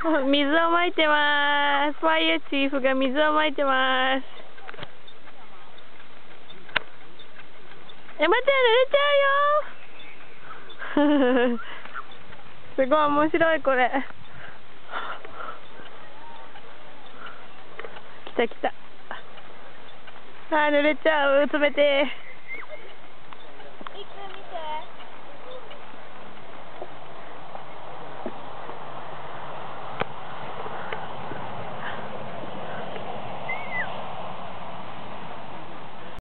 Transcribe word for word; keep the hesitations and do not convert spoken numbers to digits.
水をまいてます。ファイヤーチーフが水をまいてます。え、待って、濡れちゃうよすごい面白いこれ。来た来た。あー、濡れちゃう。冷てー。